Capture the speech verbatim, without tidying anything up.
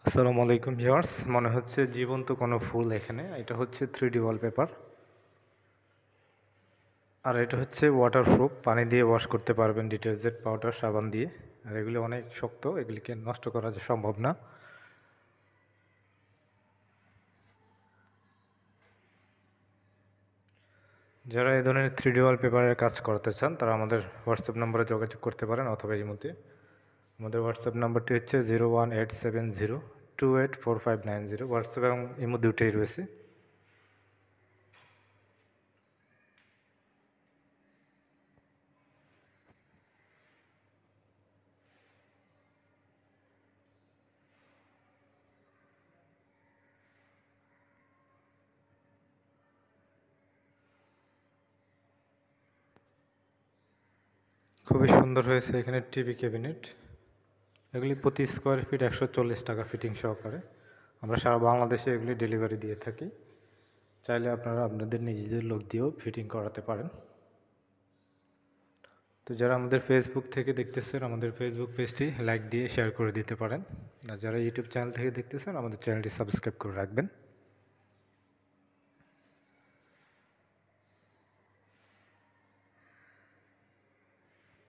আসসালামু আলাইকুম ভিউয়ার্স, মনে হচ্ছে জীবন্ত কোনো ফুল। এখানে এটা হচ্ছে থ্রি ডি ওয়ালপেপার, আর এটা হচ্ছে ওয়াটারপ্রুফ, পানি দিয়ে ওয়াশ করতে পারবেন ডিটারজেন্ট পাউডার সাবান দিয়ে। আর এগুলি অনেক শক্ত, এগুলিকে নষ্ট করা সম্ভব না। যারা এই ধরনের থ্রি ডি ওয়ালপেপারের কাজ করতে চান তারা আমাদের হোয়াটসঅ্যাপ নম্বরে যোগাযোগ করতে পারেন, অথবা এই মধ্যে আমাদের হোয়াটসঅ্যাপ নাম্বারটি হচ্ছে zero one eight seven zero two eight four five nine zero. WhatsApp এবং ইমো দুটোই রয়েছে। খুবই সুন্দর হয়েছে। এখানে টিভি ক্যাবিনেট, এগুলি প্রতি স্কোয়ার ফিট একশো চল্লিশ টাকা ফিটিং সহকারে। আমরা সারা বাংলাদেশে এগুলি ডেলিভারি দিয়ে থাকি। চাইলে আপনারা আপনাদের নিজেদের লোক দিয়েও ফিটিং করাতে পারেন। তো যারা আমাদের ফেসবুক থেকে দেখতেছেন, আমাদের ফেসবুক পেজটি লাইক দিয়ে শেয়ার করে দিতে পারেন। আর যারা ইউটিউব চ্যানেল থেকে দেখতেছেন, আমাদের চ্যানেলটি সাবস্ক্রাইব করে রাখবেন।